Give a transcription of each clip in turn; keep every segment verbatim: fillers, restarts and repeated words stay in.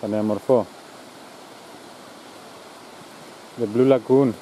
Πανέμορφο. The Blue Lagoon.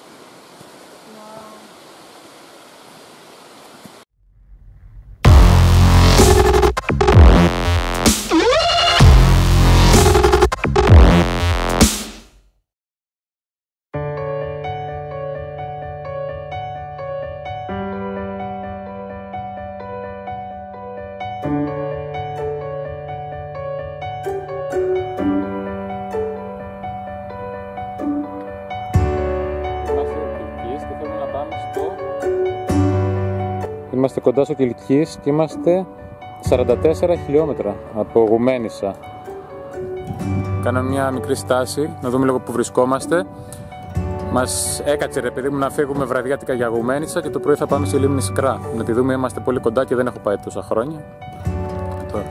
Είμαστε κοντά στο Κιλκής και είμαστε σαράντα τέσσερα χιλιόμετρα από Γουμένισσα. Κάναμε μια μικρή στάση, να δούμε λίγο που βρισκόμαστε. Μας έκατσε ρε παιδί μου να φύγουμε βραδιάτικα για Γουμένισσα και το πρωί θα πάμε στη λίμνη Σκρά. Να τη δούμε, είμαστε πολύ κοντά και δεν έχω πάει τόσα χρόνια. Τώρα.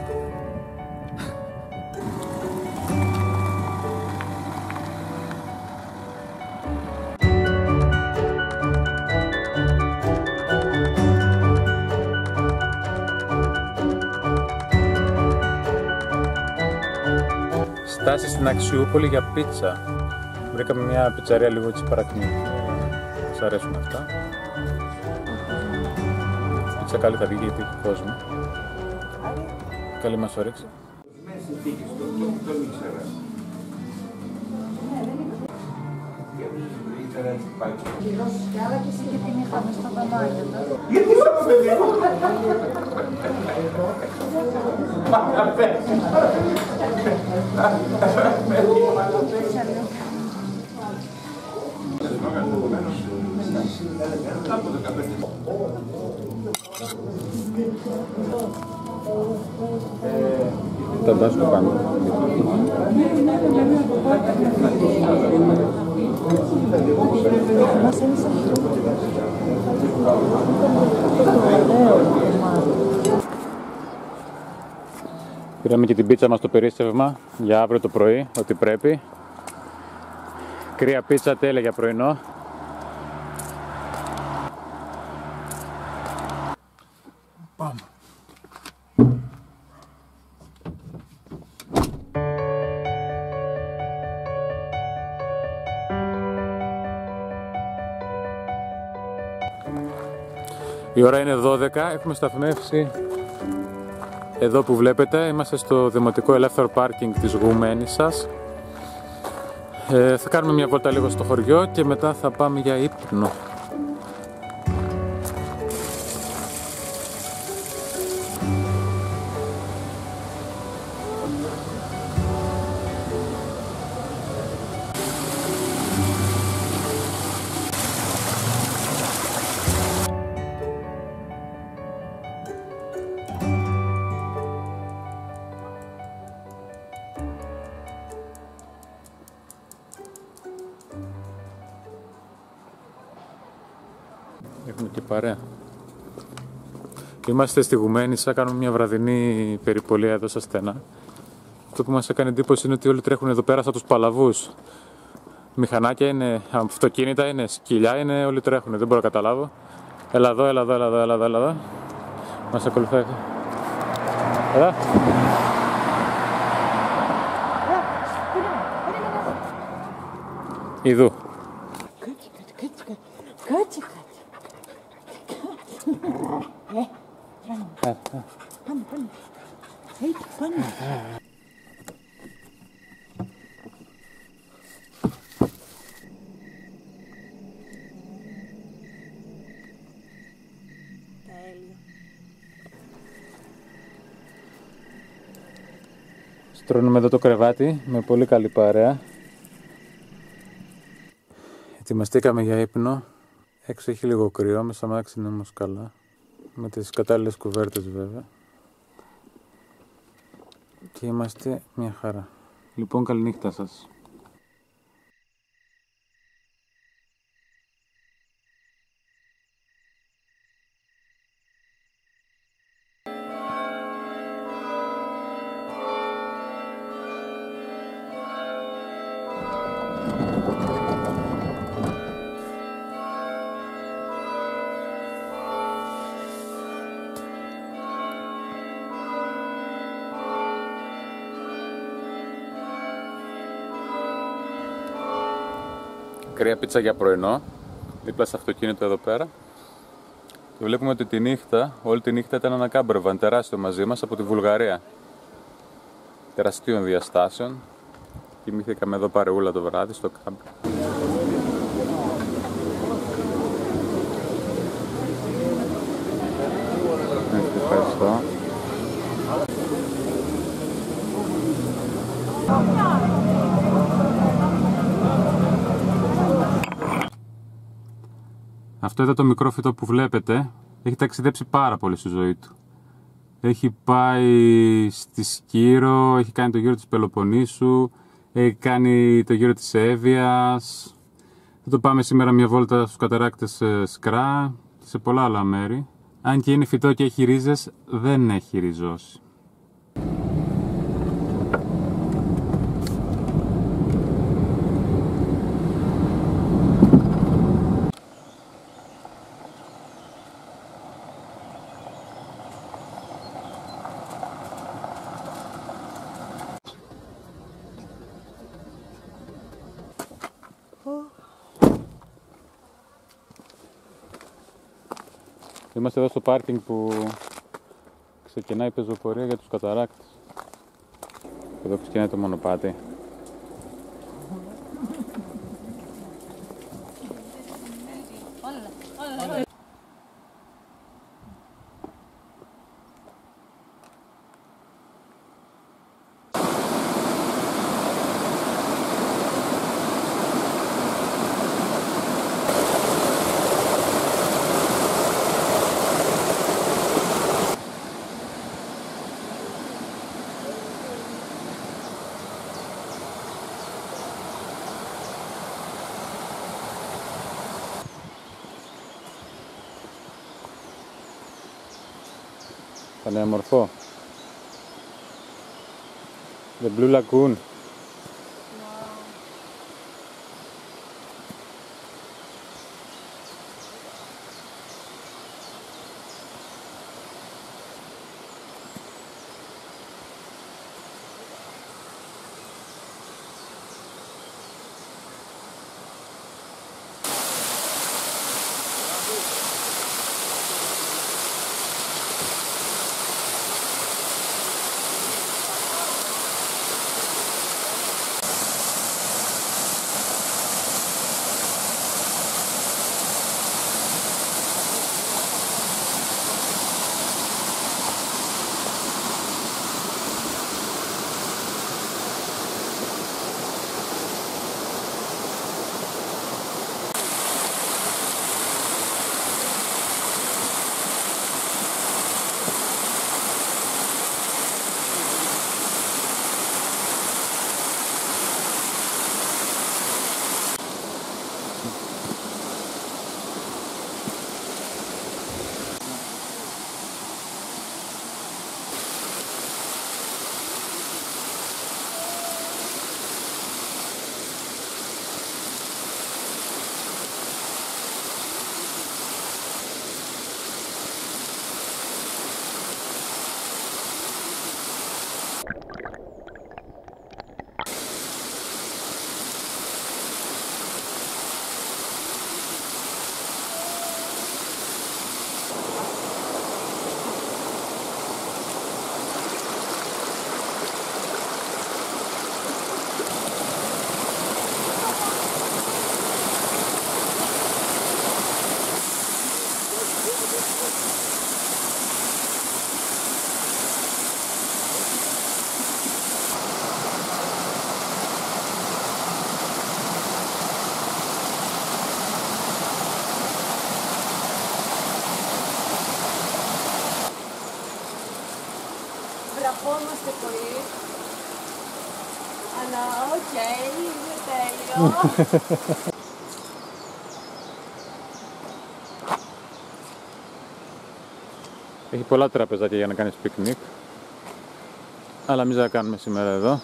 Στάση στην Αξιούπολη για πίτσα. Βρήκαμε μια πιτσαρία λίγο έτσι παρακμή. Σας αρέσουν αυτά. Πίτσα καλή θα βγει γιατί έχει κόσμο. Καλή μας όρεξη. Άρα και εσύ και την είχαμε στο δωμάτιο. Γιατί είσαι το παιδί μου? Μάνα πέσει. Τα μπάσκο πάνω. Πήραμε και την πίτσα μας στο περίστευμα για αύριο το πρωί, ό,τι πρέπει. Κρύα πίτσα, τέλεια για πρωινό. Πάμε. Η ώρα είναι δώδεκα, έχουμε σταθμεύσει εδώ που βλέπετε, είμαστε στο Δημοτικό Ελεύθερο Πάρκινγκ της Γουμένισσας. Ε, θα κάνουμε μια βόλτα λίγο στο χωριό και μετά θα πάμε για ύπνο. Έχουμε και παρέα. Είμαστε στη Γουμένισσα, κάνουμε μια βραδινή περιπολία εδώ στα στενά. Αυτό που μας έκανε εντύπωση είναι ότι όλοι τρέχουν εδώ πέρα σαν τους παλαβούς. Μηχανάκια είναι, αυτοκίνητα είναι, σκυλιά είναι, όλοι τρέχουν, δεν μπορώ να καταλάβω. Έλα εδώ, έλα εδώ, έλα εδώ, έλα εδώ, έλα εδώ. Μας ακολουθάει. Έλα. Ιδού. Κάτσε, κάτσε, κάτσε, κάτσε. Ε, πάνω, πάνω, πάνω. Έτσι, πάνω. Τέλειο. Στρώνουμε εδώ το κρεβάτι με πολύ καλή παρέα. Ετοιμαστήκαμε για ύπνο. Έξω έχει λίγο κρύο, μέσα αμάξι είναι όμως καλά. Με τις κατάλληλες κουβέρτες βέβαια. Και είμαστε μια χαρά. Λοιπόν, καληνύχτα σας. κρύα πίτσα για πρωινό, δίπλα στο αυτοκίνητο εδώ πέρα. Και βλέπουμε ότι τη νύχτα, όλη τη νύχτα ήταν ένα κάμπερβαν τεράστιο μαζί μας από τη Βουλγαρία. Τεραστίων διαστάσεων. Κοιμήθηκαμε εδώ παρεούλα το βράδυ στο κάμπερ. Ευχαριστώ. Αυτό εδώ το μικρό φυτό που βλέπετε έχει ταξιδέψει πάρα πολύ στη ζωή του. Έχει πάει στη Σκύρο, έχει κάνει το γύρο της Πελοποννήσου, έχει κάνει το γύρο της Εύβοιας. Θα το πάμε σήμερα μια βόλτα στους καταράκτες Σκρά και σε πολλά άλλα μέρη. Αν και είναι φυτό και έχει ρίζες, δεν έχει ριζώσει. Είμαστε εδώ στο πάρκινγκ που ξεκινάει η πεζοπορία για τους καταράκτες. Εδώ ξεκινάει το μονοπάτι. Πανέμορφο. The Blue Lagoon. Βραχόμαστε πολύ, αλλά οκ, είναι τέλειο. Έχει πολλά τραπεζάκια για να κάνεις πικνίκ, αλλά εμείς θα κάνουμε σήμερα εδώ.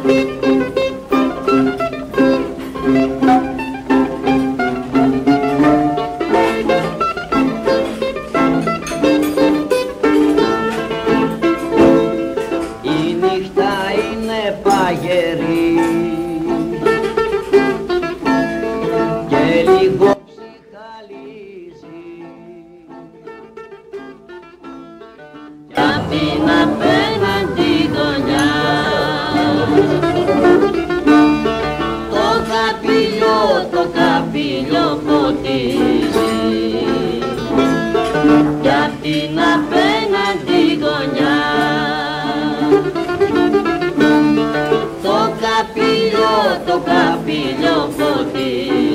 Το καπήλιο, το καπήλιο φωτίζει.